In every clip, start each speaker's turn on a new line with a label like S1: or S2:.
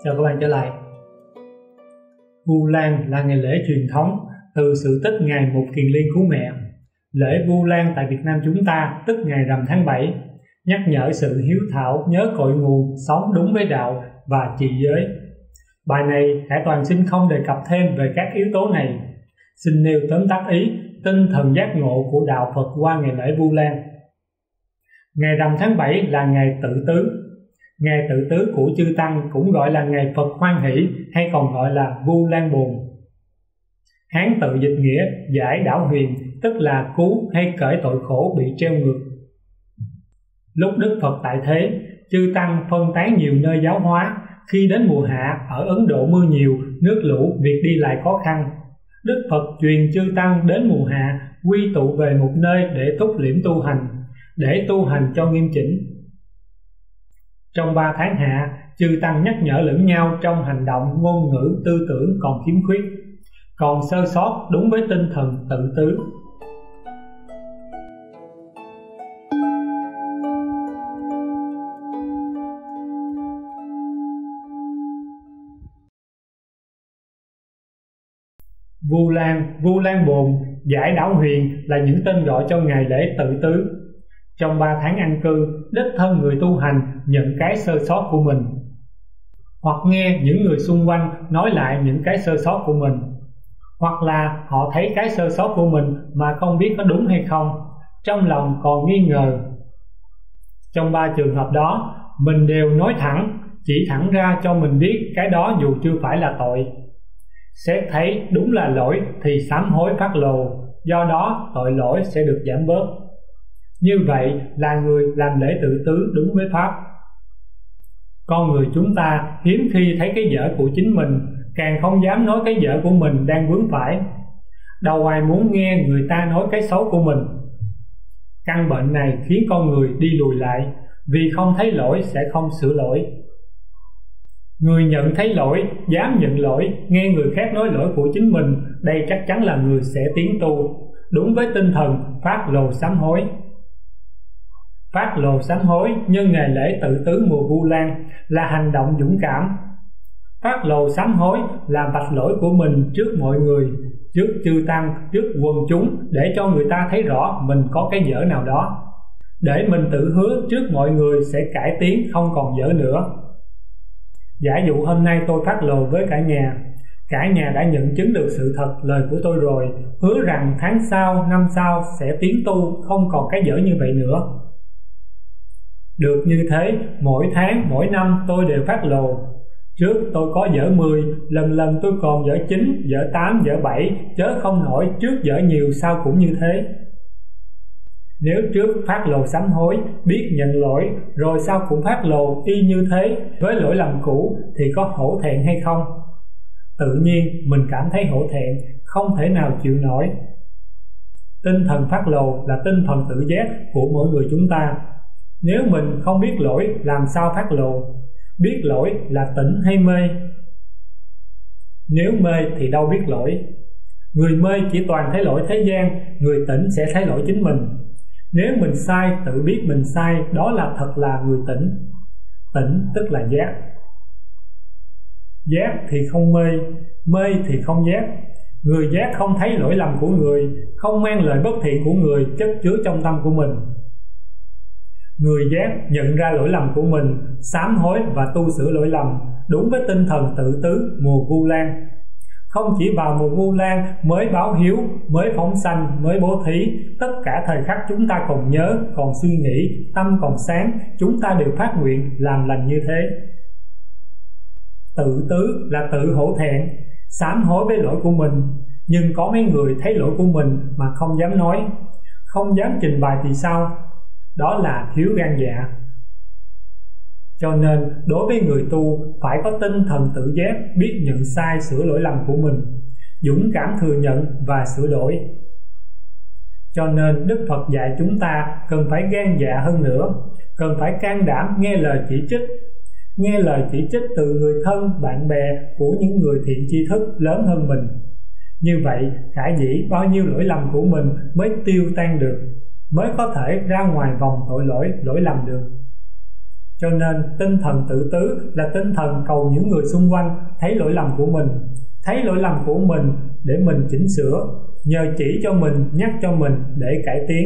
S1: Chào các bạn trở lại. Vu Lan là ngày lễ truyền thống từ sự tích ngày Một Kiền Liên cứu mẹ. Lễ Vu Lan tại Việt Nam chúng ta tức ngày rằm tháng 7, nhắc nhở sự hiếu thảo, nhớ cội nguồn, sống đúng với đạo và trì giới. Bài này Hải Toàn xin không đề cập thêm về các yếu tố này, xin nêu tóm tắt ý tinh thần giác ngộ của đạo Phật qua ngày lễ Vu Lan. Ngày rằm tháng 7 là ngày Tự Tứ. Ngày Tự Tứ của chư Tăng cũng gọi là ngày Phật Hoan Hỷ hay còn gọi là Vu Lan Bồn. Hán tự dịch nghĩa giải đảo huyền, tức là cứu hay cởi tội khổ bị treo ngược. Lúc Đức Phật tại thế, chư Tăng phân tán nhiều nơi giáo hóa. Khi đến mùa hạ ở Ấn Độ mưa nhiều, nước lũ, việc đi lại khó khăn, Đức Phật truyền chư Tăng đến mùa hạ quy tụ về một nơi để thúc liễm tu hành, để tu hành cho nghiêm chỉnh. Trong 3 tháng hạ, chư Tăng nhắc nhở lẫn nhau trong hành động, ngôn ngữ, tư tưởng còn khiếm khuyết, còn sơ sót đúng với tinh thần tự tứ. Vu Lan Bồn, giải đảo huyền là những tên gọi cho ngày lễ Tự Tứ. Trong 3 tháng an cư, đích thân người tu hành nhận cái sơ sót của mình, hoặc nghe những người xung quanh nói lại những cái sơ sót của mình, hoặc là họ thấy cái sơ sót của mình mà không biết có đúng hay không, trong lòng còn nghi ngờ. Trong 3 trường hợp đó, mình đều nói thẳng, chỉ thẳng ra cho mình biết cái đó dù chưa phải là tội. Xét thấy đúng là lỗi thì sám hối phát lồ, do đó tội lỗi sẽ được giảm bớt. Như vậy là người làm lễ tự tứ đúng với pháp. Con người chúng ta hiếm khi thấy cái dở của chính mình, càng không dám nói cái dở của mình đang vướng phải. Đâu ai muốn nghe người ta nói cái xấu của mình. Căn bệnh này khiến con người đi lùi lại, vì không thấy lỗi sẽ không sửa lỗi. Người nhận thấy lỗi, dám nhận lỗi, nghe người khác nói lỗi của chính mình, đây chắc chắn là người sẽ tiến tu, đúng với tinh thần phát lồ sám hối. Phát lồ sám hối nhân ngày lễ Tự Tứ mùa Vu Lan là hành động dũng cảm. Phát lồ sám hối là vạch lỗi của mình trước mọi người, trước chư Tăng, trước quần chúng, để cho người ta thấy rõ mình có cái dở nào đó, để mình tự hứa trước mọi người sẽ cải tiến không còn dở nữa. Giả dụ hôm nay tôi phát lồ với cả nhà đã nhận chứng được sự thật lời của tôi rồi, hứa rằng tháng sau, năm sau sẽ tiến tu, không còn cái dở như vậy nữa. Được như thế, mỗi tháng, mỗi năm tôi đều phát lồ. Trước tôi có dở 10, lần tôi còn dở 9, dở 8, dở 7, chớ không nổi trước dở nhiều sau cũng như thế. Nếu trước phát lồ sám hối, biết nhận lỗi, rồi sau cũng phát lồ y như thế với lỗi lầm cũ thì có hổ thẹn hay không? Tự nhiên mình cảm thấy hổ thẹn, không thể nào chịu nổi. Tinh thần phát lồ là tinh thần tự giác của mỗi người chúng ta. Nếu mình không biết lỗi làm sao phát lồ? Biết lỗi là tỉnh hay mê? Nếu mê thì đâu biết lỗi. Người mê chỉ toàn thấy lỗi thế gian, người tỉnh sẽ thấy lỗi chính mình. Nếu mình sai, tự biết mình sai, đó là thật là người tỉnh. Tỉnh tức là giác. Giác thì không mê, mê thì không giác. Người giác không thấy lỗi lầm của người, không mang lời bất thiện của người chất chứa trong tâm của mình. Người giác nhận ra lỗi lầm của mình, sám hối và tu sửa lỗi lầm, đúng với tinh thần tự tứ mùa Vu Lan. Không chỉ vào mùa Vu Lan mới báo hiếu, mới phóng sanh, mới bố thí, tất cả thời khắc chúng ta còn nhớ, còn suy nghĩ, tâm còn sáng, chúng ta đều phát nguyện làm lành như thế. Tự tứ là tự hổ thẹn, sám hối với lỗi của mình, nhưng có mấy người thấy lỗi của mình mà không dám nói, không dám trình bày thì sao? Đó là thiếu gan dạ. Cho nên đối với người tu phải có tinh thần tự giác, biết nhận sai sửa lỗi lầm của mình, dũng cảm thừa nhận và sửa đổi. Cho nên Đức Phật dạy chúng ta cần phải gan dạ hơn nữa, cần phải can đảm nghe lời chỉ trích. Nghe lời chỉ trích từ người thân, bạn bè của những người thiện tri thức lớn hơn mình. Như vậy khả dĩ bao nhiêu lỗi lầm của mình mới tiêu tan được, mới có thể ra ngoài vòng tội lỗi, lỗi lầm được. Cho nên tinh thần tự tứ là tinh thần cầu những người xung quanh thấy lỗi lầm của mình, thấy lỗi lầm của mình để mình chỉnh sửa, nhờ chỉ cho mình, nhắc cho mình để cải tiến.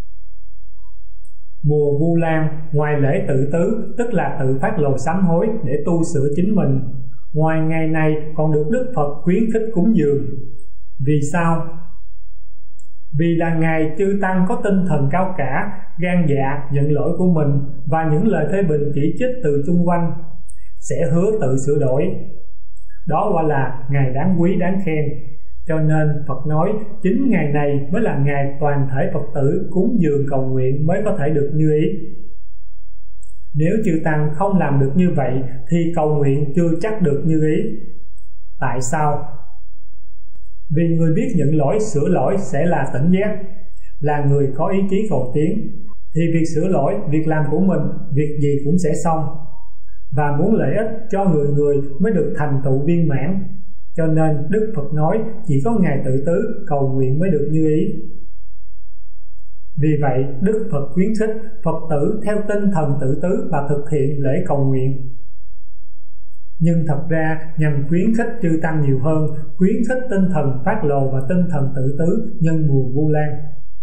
S1: Mùa Vu Lan, ngoài lễ tự tứ tức là tự phát lộ sám hối để tu sửa chính mình, ngoài ngày này còn được Đức Phật khuyến khích cúng dường. Vì sao? Vì là ngày chư tăng có tinh thần cao cả, gan dạ nhận lỗi của mình và những lời phê bình chỉ trích từ chung quanh, sẽ hứa tự sửa đổi. Đó gọi là ngày đáng quý đáng khen. Cho nên Phật nói chính ngày này mới là ngày toàn thể Phật tử cúng dường cầu nguyện mới có thể được như ý. Nếu chư tăng không làm được như vậy thì cầu nguyện chưa chắc được như ý. Tại sao? Vì người biết nhận lỗi, sửa lỗi sẽ là tỉnh giác, là người có ý chí cầu tiến, thì việc sửa lỗi, việc làm của mình, việc gì cũng sẽ xong. Và muốn lợi ích cho người người mới được thành tựu viên mãn. Cho nên Đức Phật nói chỉ có ngày tự tứ cầu nguyện mới được như ý. Vì vậy Đức Phật khuyến khích Phật tử theo tinh thần tự tứ và thực hiện lễ cầu nguyện. Nhưng thật ra nhằm khuyến khích chư tăng nhiều hơn, khuyến khích tinh thần phát lộ và tinh thần tự tứ nhân mùa Vu Lan.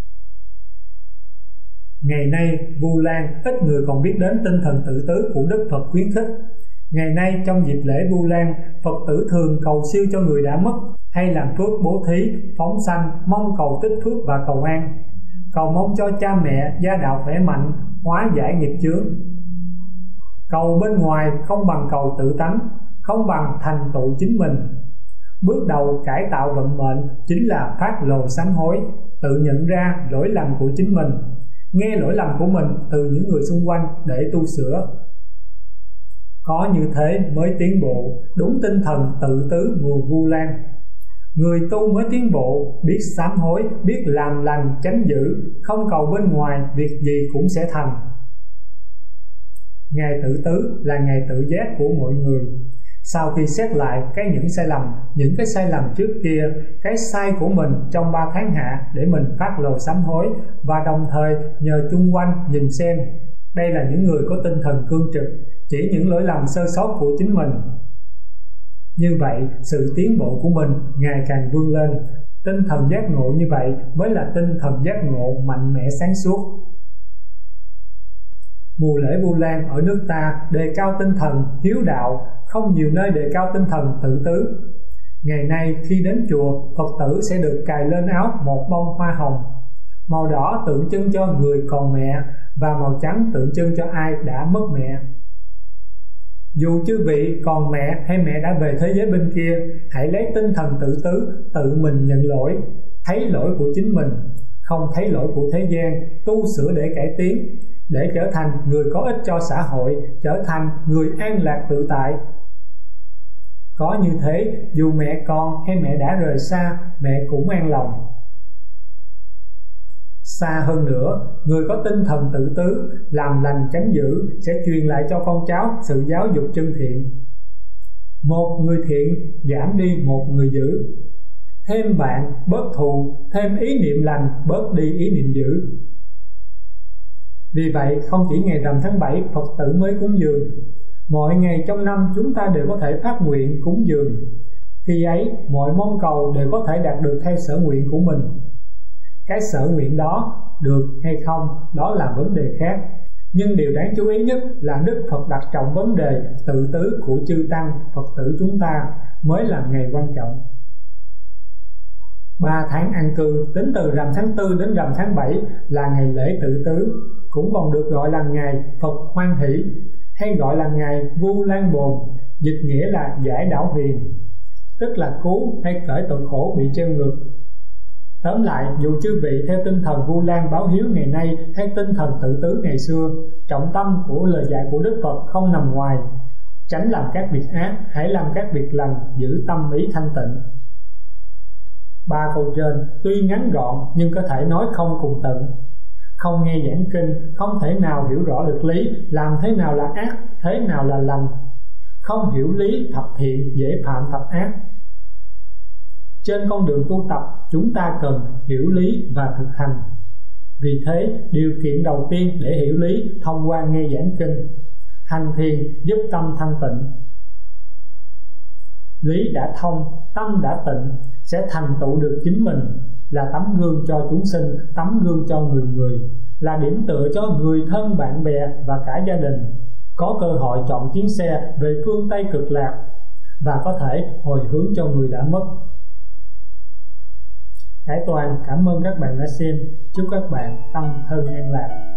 S1: Ngày nay Vu Lan ít người còn biết đến tinh thần tự tứ của Đức Phật khuyến khích. Ngày nay trong dịp lễ Vu Lan, Phật tử thường cầu siêu cho người đã mất, hay làm phước bố thí, phóng sanh, mong cầu tích phước và cầu an, cầu mong cho cha mẹ gia đạo khỏe mạnh, hóa giải nghiệp chướng. Cầu bên ngoài không bằng cầu tự tánh, không bằng thành tựu chính mình. Bước đầu cải tạo vận mệnh chính là phát lộ sám hối, tự nhận ra lỗi lầm của chính mình, nghe lỗi lầm của mình từ những người xung quanh để tu sửa. Có như thế mới tiến bộ, đúng tinh thần tự tứ mùa Vu Lan. Người tu mới tiến bộ, biết sám hối, biết làm lành tránh dữ, không cầu bên ngoài, việc gì cũng sẽ thành. Ngày tự tứ là ngày tự giác của mọi người. Sau khi xét lại những sai lầm trước kia, cái sai của mình trong 3 tháng hạ để mình phát lộ sám hối, và đồng thời nhờ chung quanh nhìn xem, đây là những người có tinh thần cương trực, chỉ những lỗi lầm sơ sót của chính mình. Như vậy sự tiến bộ của mình ngày càng vươn lên. Tinh thần giác ngộ như vậy mới là tinh thần giác ngộ mạnh mẽ sáng suốt. Mùa lễ Vu Lan ở nước ta đề cao tinh thần hiếu đạo, không nhiều nơi đề cao tinh thần tự tứ. Ngày nay khi đến chùa, Phật tử sẽ được cài lên áo một bông hoa hồng. Màu đỏ tượng trưng cho người còn mẹ, và màu trắng tượng trưng cho ai đã mất mẹ. Dù chư vị còn mẹ hay mẹ đã về thế giới bên kia, hãy lấy tinh thần tự tứ, tự mình nhận lỗi, thấy lỗi của chính mình, không thấy lỗi của thế gian, tu sửa để cải tiến, để trở thành người có ích cho xã hội, trở thành người an lạc tự tại. Có như thế, dù mẹ con hay mẹ đã rời xa, mẹ cũng an lòng. Xa hơn nữa, người có tinh thần tự tứ, làm lành tránh dữ sẽ truyền lại cho con cháu sự giáo dục chân thiện. Một người thiện giảm đi một người dữ, thêm bạn bớt thù, thêm ý niệm lành bớt đi ý niệm dữ. Vì vậy không chỉ ngày rằm tháng 7 Phật tử mới cúng dường, mọi ngày trong năm chúng ta đều có thể phát nguyện cúng dường. Khi ấy mọi mong cầu đều có thể đạt được theo sở nguyện của mình. Cái sở nguyện đó được hay không đó là vấn đề khác, nhưng điều đáng chú ý nhất là Đức Phật đặt trọng vấn đề tự tứ của chư tăng Phật tử chúng ta mới là ngày quan trọng. 3 tháng an cư tính từ rằm tháng 4 đến rằm tháng 7 là ngày lễ tự tứ, cũng còn được gọi là ngày Phật hoan hỷ, hay gọi là ngày Vu Lan Bồn, dịch nghĩa là giải đảo huyền, tức là cứu hay cởi tội khổ bị treo ngược. Tóm lại, dù chư vị theo tinh thần Vu Lan báo hiếu ngày nay hay tinh thần tự tứ ngày xưa, trọng tâm của lời dạy của Đức Phật không nằm ngoài tránh làm các việc ác, hãy làm các việc lành, giữ tâm ý thanh tịnh. 3 câu trên tuy ngắn gọn nhưng có thể nói không cùng tận. Không nghe giảng kinh, không thể nào hiểu rõ được lý làm thế nào là ác, thế nào là lành. Không hiểu lý thập thiện, dễ phạm thập ác. Trên con đường tu tập, chúng ta cần hiểu lý và thực hành. Vì thế, điều kiện đầu tiên để hiểu lý thông qua nghe giảng kinh. hành thiền giúp tâm thanh tịnh. Lý đã thông, tâm đã tịnh, sẽ thành tựu được chính mình, là tấm gương cho chúng sinh, tấm gương cho người người, là điểm tựa cho người thân bạn bè và cả gia đình, có cơ hội chọn chuyến xe về phương Tây cực lạc và có thể hồi hướng cho người đã mất. Khải Toàn cảm ơn các bạn đã xem. Chúc các bạn tâm thân an lạc.